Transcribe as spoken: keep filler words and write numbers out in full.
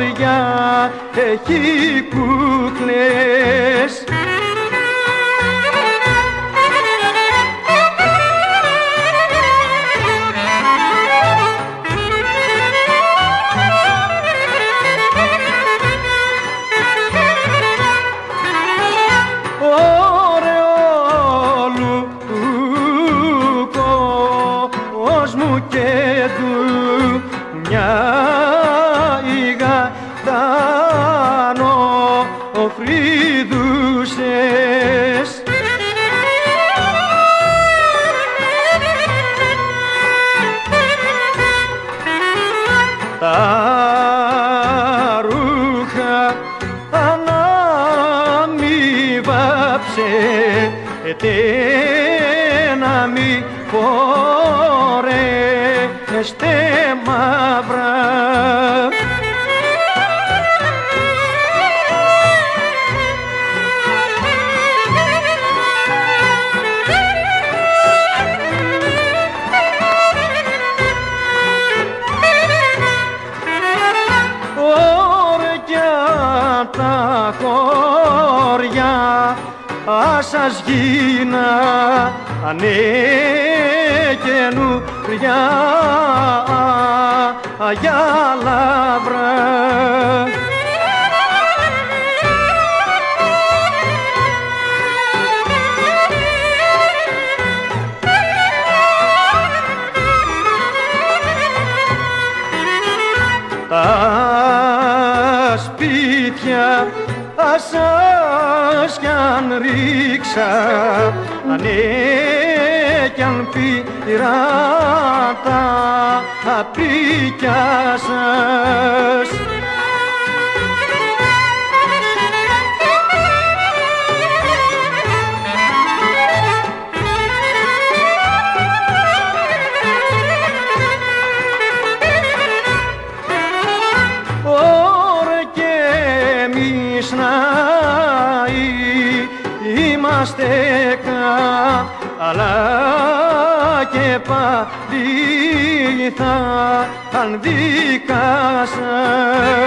χωριά έχει κούκλες. Και του μια ηγατάνο οφρίδουσες. Τα ρούχα αναμοιβάψε να μη φορέστε μαύρα. Ωρκιά τα χωριά ας σας γίνα ανέκαινουριά για λαύρα. Τα σπίτια σας κι αν ρίξα, ανέ κι αν πήρα τα πίκια σας. Ωρε και εμείς να είμαστε καλά και πάλι θα αν δικά σας.